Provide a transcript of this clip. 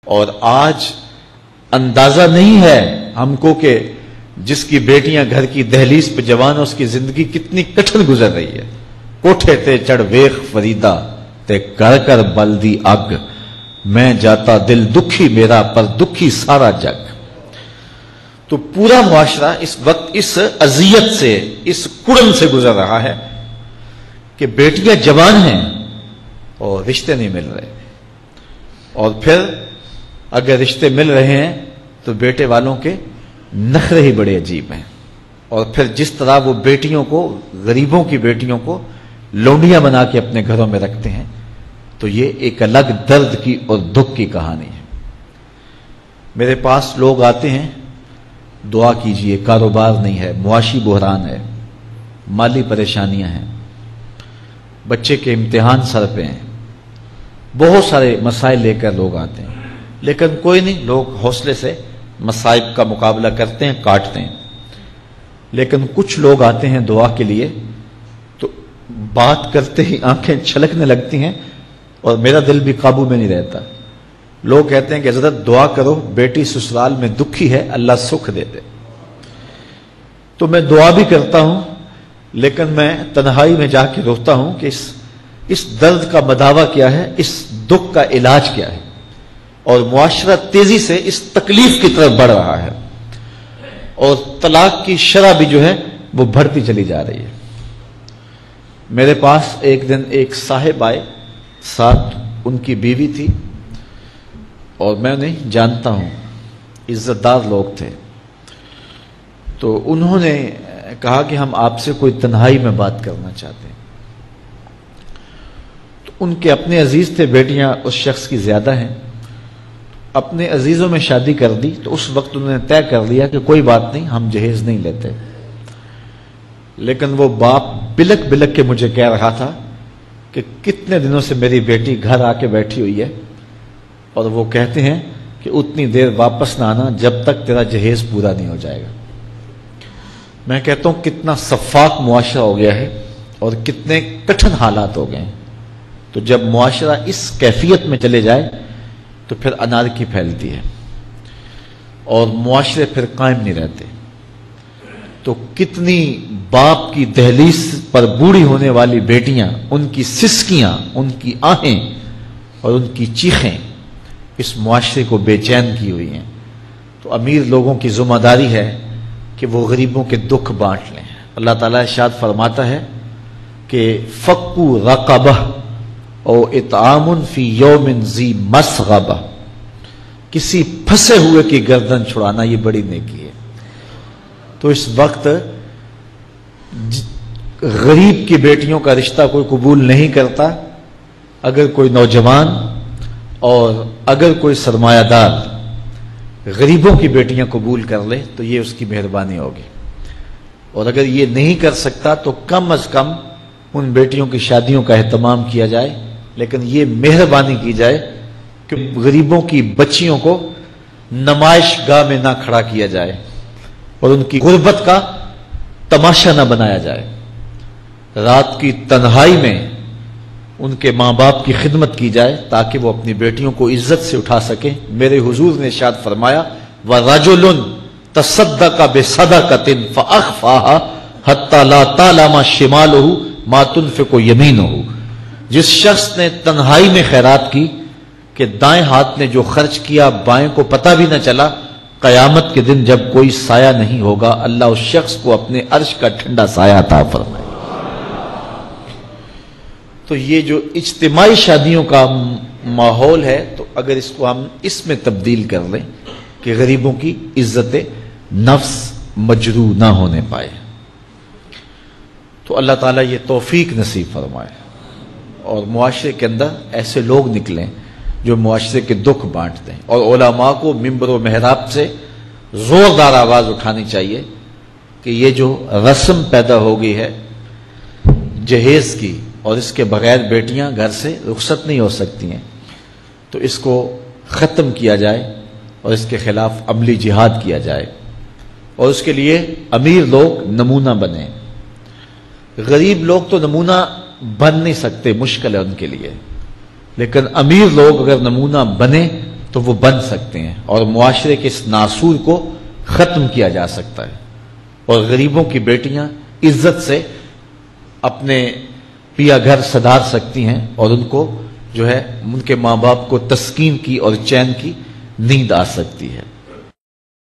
اور آج اندازہ نہیں ہے ہم کو کہ جس کی بیٹیاں گھر کی دہلیز پہ جوان ہے اس کی زندگی کتنی کٹھن گزر رہی ہے. کوٹھے تے چڑھ ویخ فریدا تے کر کر بلدی اگ، میں جاتا دل دکھی میرا پر دکھی سارا جگ. تو پورا معاشرہ اس وقت اس اذیت سے، اس کڑن سے گزر رہا ہے کہ بیٹیاں جوان ہیں اور رشتے نہیں مل رہے، اور پھر اگر رشتے مل رہے ہیں تو بیٹے والوں کے نخرے ہی بڑے عجیب ہیں. اور پھر جس طرح وہ بیٹیوں کو، غریبوں کی بیٹیوں کو لونڈیاں بنا کے اپنے گھروں میں رکھتے ہیں، تو یہ ایک الگ درد کی اور دکھ کی کہانی ہے. میرے پاس لوگ آتے ہیں، دعا کیجئے، کاروبار نہیں ہے، معاشی بحران ہے، مالی پریشانیاں ہیں، بچے کے امتحان سر پہ ہیں، بہت سارے مسائل لے کر لوگ آتے ہیں، لیکن کوئی نہیں، لوگ حوصلے سے مصائب کا مقابلہ کرتے ہیں، کاٹتے ہیں. لیکن کچھ لوگ آتے ہیں دعا کے لیے تو بات کرتے ہی آنکھیں چھلکنے لگتی ہیں اور میرا دل بھی قابو میں نہیں رہتا. لوگ کہتے ہیں کہ حضرت دعا کرو، بیٹی سسرال میں دکھی ہے، اللہ سکھ دے دے. تو میں دعا بھی کرتا ہوں، لیکن میں تنہائی میں جا کے روتا ہوں کہ اس درد کا مداوع کیا ہے، اس دکھ کا علاج کیا ہے. اور معاشرہ تیزی سے اس تکلیف کی طرف بڑھ رہا ہے، اور طلاق کی شرح بھی جو ہے وہ بڑھتی چلی جا رہی ہے. میرے پاس ایک دن ایک صاحب آئے، ساتھ ان کی بیوی تھی، اور میں انہیں جانتا ہوں، عزت دار لوگ تھے. تو انہوں نے کہا کہ ہم آپ سے کوئی تنہائی میں بات کرنا چاہتے ہیں. تو ان کے اپنے عزیز تھے، بیٹیاں اس شخص کی زیادہ ہیں، اپنے عزیزوں میں شادی کر دی. تو اس وقت انہوں نے طے کر لیا کہ کوئی بات نہیں، ہم جہیز نہیں لیتے. لیکن وہ باپ بلک بلک کے مجھے کہہ رہا تھا کہ کتنے دنوں سے میری بیٹی گھر آ کے بیٹھی ہوئی ہے، اور وہ کہتے ہیں کہ اتنی دیر واپس نہ آنا جب تک تیرا جہیز پورا نہیں ہو جائے گا. میں کہتا ہوں کتنا صفاق معاشرہ ہو گیا ہے اور کتنے کٹھن حالات ہو گئے ہیں. تو جب معاشرہ اس کیفیت میں چلے جائے تو پھر انارکی پھیلتی ہے اور معاشرے پھر قائم نہیں رہتے. تو کتنی باپ کی دہلیز پر بوڑھی ہونے والی بیٹیاں، ان کی سسکیاں، ان کی آہیں اور ان کی چیخیں اس معاشرے کو بے چین کی ہوئی ہیں. تو امیر لوگوں کی ذمہ داری ہے کہ وہ غریبوں کے دکھ بانٹ لیں. اللہ تعالیٰ ارشاد فرماتا ہے کہ فکو رقبہ او اطعام فی یوم ذی مسغبہ، کسی پھنسے ہوئے کی گردن چھڑانا یہ بڑی نیکی ہے. تو اس وقت غریب کی بیٹیوں کا رشتہ کوئی قبول نہیں کرتا. اگر کوئی نوجوان اور اگر کوئی سرمایہ دار غریبوں کی بیٹیاں قبول کر لے تو یہ اس کی مہربانی ہوگی، اور اگر یہ نہیں کر سکتا تو کم از کم ان بیٹیوں کی شادیوں کا اہتمام کیا جائے. لیکن یہ مہربانی کی جائے کہ غریبوں کی بچیوں کو نمائش گاہ میں نہ کھڑا کیا جائے اور ان کی غربت کا تماشا نہ بنایا جائے. رات کی تنہائی میں ان کے ماں باپ کی خدمت کی جائے تاکہ وہ اپنی بیٹیوں کو عزت سے اٹھا سکیں. میرے حضور نے ارشاد فرمایا وَرَجُلٌ تَصَدَّقَ بِصَدَقَةٍ فَأَخْفَاهَا حَتَّى لَا تَعْلَمَ شِمَالُهُ مَا تُنْفِقُ يَمِينُهُ، جس شخص نے تنہائی میں خیرات کی کہ دائیں ہاتھ نے جو خرچ کیا بائیں کو پتہ بھی نہ چلا، قیامت کے دن جب کوئی سایہ نہیں ہوگا اللہ اس شخص کو اپنے عرش کا ٹھنڈا سایہ عطا فرمائے. تو یہ جو اجتماعی شادیوں کا ماحول ہے، تو اگر اس کو ہم اس میں تبدیل کر لیں کہ غریبوں کی عزت نفس مجروح نہ ہونے پائے، تو اللہ تعالیٰ یہ توفیق نصیب فرمائے اور معاشرے کے اندر ایسے لوگ نکلیں جو معاشرے کے دکھ بانٹتے ہیں. اور علماء کو ممبر و محراب سے زوردار آواز اٹھانی چاہیے کہ یہ جو رسم پیدا ہو گئی ہے جہیز کی، اور اس کے بغیر بیٹیاں گھر سے رخصت نہیں ہو سکتی ہیں، تو اس کو ختم کیا جائے اور اس کے خلاف عملی جہاد کیا جائے. اور اس کے لیے امیر لوگ نمونہ بنیں. غریب لوگ تو نمونہ بن نہیں سکتے، مشکل ہے ان کے لیے، لیکن امیر لوگ اگر نمونہ بنے تو وہ بن سکتے ہیں اور معاشرے کے اس ناسور کو ختم کیا جا سکتا ہے، اور غریبوں کی بیٹیاں عزت سے اپنے پیا گھر سدھار سکتی ہیں، اور ان کو جو ہے ان کے ماں باپ کو تسکین کی اور چین کی نیند آ سکتی ہے۔